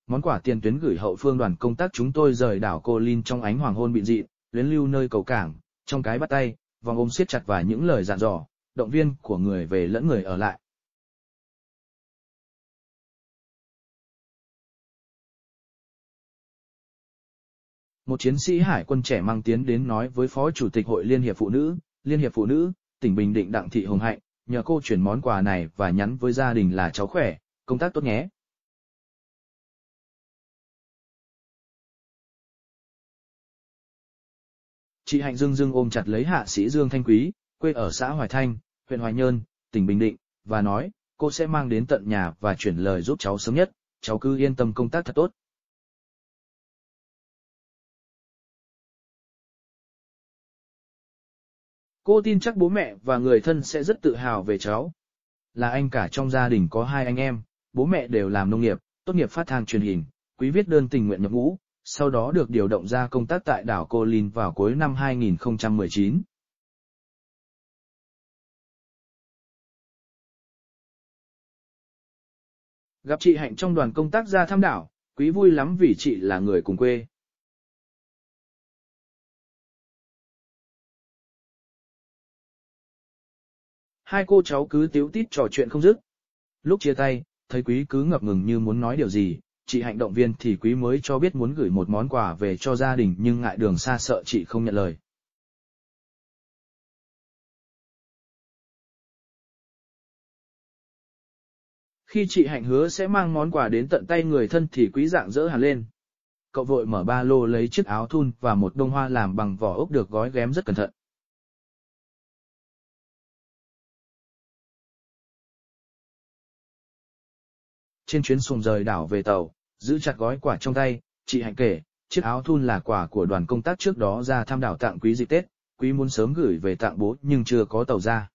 Món quà tiền tuyến gửi hậu phương đoàn công tác chúng tôi rời đảo Cô Linh trong ánh hoàng hôn bịn dị, luyến lưu nơi cầu cảng, trong cái bắt tay, vòng ôm siết chặt và những lời dặn dò, động viên của người về lẫn người ở lại. Một chiến sĩ hải quân trẻ mang tiến đến nói với Phó Chủ tịch Hội Liên hiệp Phụ nữ, tỉnh Bình Định Đặng Thị Hồng Hạnh, nhờ cô chuyển món quà này và nhắn với gia đình là cháu khỏe, công tác tốt nhé. Chị Hạnh dưng dưng ôm chặt lấy hạ sĩ Dương Thanh Quý, quê ở xã Hoài Thanh, huyện Hoài Nhơn, tỉnh Bình Định, và nói, cô sẽ mang đến tận nhà và chuyển lời giúp cháu sớm nhất, cháu cứ yên tâm công tác thật tốt. Cô tin chắc bố mẹ và người thân sẽ rất tự hào về cháu. Là anh cả trong gia đình có 2 anh em, bố mẹ đều làm nông nghiệp, tốt nghiệp phát thanh truyền hình, Quý viết đơn tình nguyện nhập ngũ, sau đó được điều động ra công tác tại đảo Cô Linh vào cuối năm 2019. Gặp chị Hạnh trong đoàn công tác ra thăm đảo, Quý vui lắm vì chị là người cùng quê. Hai cô cháu cứ tíu tít trò chuyện không dứt. Lúc chia tay, thấy Quý cứ ngập ngừng như muốn nói điều gì, chị Hạnh động viên thì Quý mới cho biết muốn gửi một món quà về cho gia đình nhưng ngại đường xa sợ chị không nhận lời. Khi chị Hạnh hứa sẽ mang món quà đến tận tay người thân thì Quý rạng rỡ hẳn lên. Cậu vội mở ba lô lấy chiếc áo thun và một bông hoa làm bằng vỏ ốc được gói ghém rất cẩn thận. Trên chuyến xuồng rời đảo về tàu, giữ chặt gói quà trong tay, chị Hạnh kể, chiếc áo thun là quà của đoàn công tác trước đó ra thăm đảo tặng Quý dịp Tết, Quý muốn sớm gửi về tặng bố nhưng chưa có tàu ra.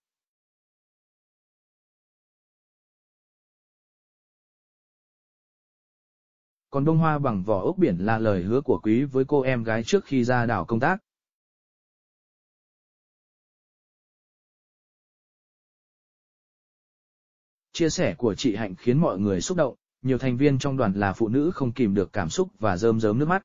Còn bông hoa bằng vỏ ốc biển là lời hứa của Quý với cô em gái trước khi ra đảo công tác. Chia sẻ của chị Hạnh khiến mọi người xúc động, nhiều thành viên trong đoàn là phụ nữ không kìm được cảm xúc và rơm rớm nước mắt.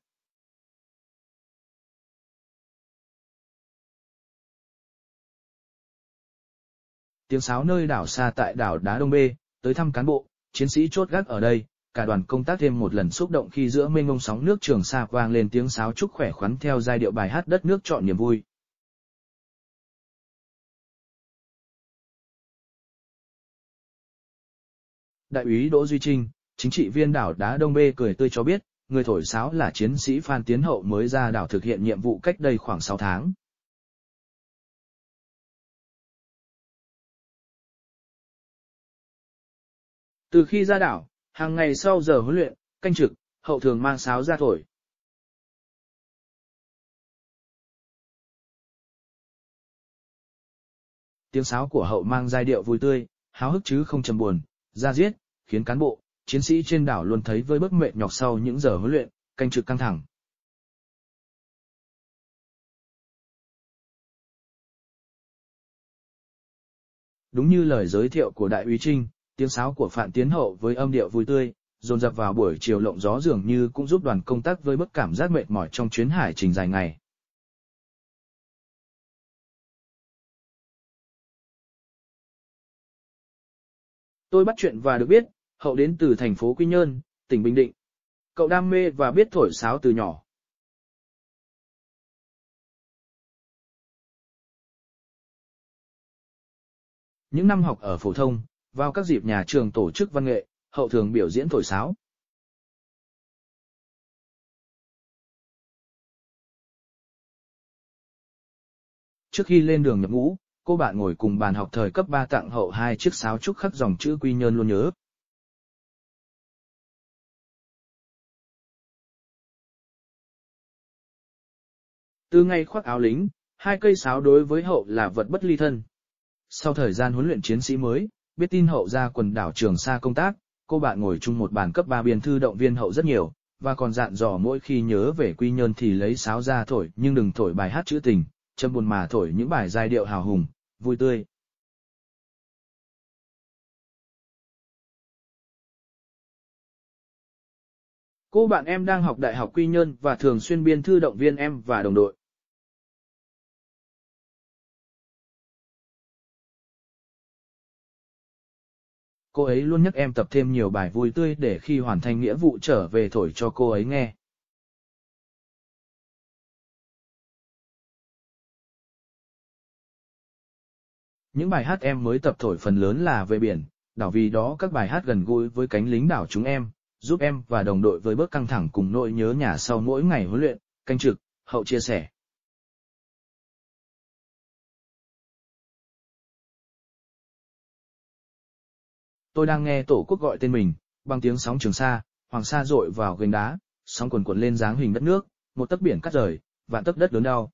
Tiếng sáo nơi đảo xa tại đảo Đá Đông Bê, tới thăm cán bộ, chiến sĩ chốt gác ở đây, cả đoàn công tác thêm một lần xúc động khi giữa mênh mông sóng nước Trường Sa vang lên tiếng sáo chúc khỏe khoắn theo giai điệu bài hát Đất nước trọn niềm vui. Đại úy Đỗ Duy Trinh, chính trị viên đảo Đá Đông Bê cười tươi cho biết, người thổi sáo là chiến sĩ Phan Tiến Hậu mới ra đảo thực hiện nhiệm vụ cách đây khoảng 6 tháng. Từ khi ra đảo, hàng ngày sau giờ huấn luyện, canh trực, Hậu thường mang sáo ra thổi. Tiếng sáo của Hậu mang giai điệu vui tươi, háo hức chứ không trầm buồn, da diết, khiến cán bộ, chiến sĩ trên đảo luôn thấy vơi bớt mệt nhọc sau những giờ huấn luyện, canh trực căng thẳng. Đúng như lời giới thiệu của Đại úy Trinh, tiếng sáo của Phan Tiến Hậu với âm điệu vui tươi, dồn dập vào buổi chiều lộng gió dường như cũng giúp đoàn công tác vơi bớt cảm giác mệt mỏi trong chuyến hải trình dài ngày. Tôi bắt chuyện và được biết, Hậu đến từ thành phố Quy Nhơn, tỉnh Bình Định. Cậu đam mê và biết thổi sáo từ nhỏ. Những năm học ở phổ thông, vào các dịp nhà trường tổ chức văn nghệ, Hậu thường biểu diễn thổi sáo. Trước khi lên đường nhập ngũ, cô bạn ngồi cùng bàn học thời cấp 3 tặng Hậu 2 chiếc sáo trúc khắc dòng chữ Quy Nhơn luôn nhớ. Từ ngày khoác áo lính, 2 cây sáo đối với Hậu là vật bất ly thân. Sau thời gian huấn luyện chiến sĩ mới, biết tin Hậu ra quần đảo Trường Sa công tác, cô bạn ngồi chung một bàn cấp 3 biên thư động viên Hậu rất nhiều, và còn dặn dò mỗi khi nhớ về Quy Nhơn thì lấy sáo ra thổi nhưng đừng thổi bài hát trữ tình, châm buồn mà thổi những bài giai điệu hào hùng, vui tươi. Cô bạn em đang học Đại học Quy Nhơn và thường xuyên biên thư động viên em và đồng đội. Cô ấy luôn nhắc em tập thêm nhiều bài vui tươi để khi hoàn thành nghĩa vụ trở về thổi cho cô ấy nghe. Những bài hát em mới tập thổi phần lớn là về biển, đảo vì đó các bài hát gần gũi với cánh lính đảo chúng em, giúp em và đồng đội với bớt căng thẳng cùng nỗi nhớ nhà sau mỗi ngày huấn luyện, canh trực, Hậu chia sẻ. Tôi đang nghe Tổ quốc gọi tên mình, bằng tiếng sóng Trường Sa, Hoàng Sa dội vào gành đá, sóng cuồn cuộn lên dáng hình đất nước, một tấc biển cắt rời, vạn tấc đất đớn đau.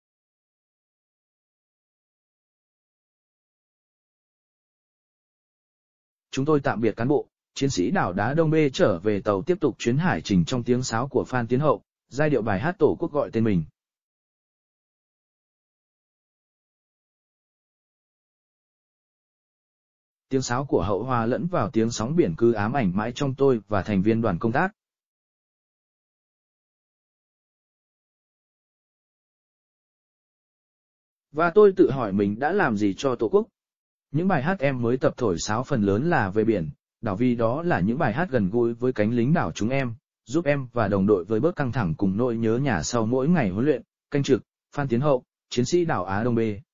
Chúng tôi tạm biệt cán bộ, chiến sĩ đảo đá Đông Bê trở về tàu tiếp tục chuyến hải trình trong tiếng sáo của Phan Tiến Hậu, giai điệu bài hát Tổ quốc gọi tên mình. Tiếng sáo của Hậu hòa lẫn vào tiếng sóng biển cứ ám ảnh mãi trong tôi và thành viên đoàn công tác. Và tôi tự hỏi mình đã làm gì cho Tổ quốc. Những bài hát em mới tập thổi sáo phần lớn là về biển, đảo vì đó là những bài hát gần gũi với cánh lính đảo chúng em, giúp em và đồng đội với bớt căng thẳng cùng nỗi nhớ nhà sau mỗi ngày huấn luyện, canh trực, Phan Tiến Hậu, chiến sĩ đảo Á Đông Bê.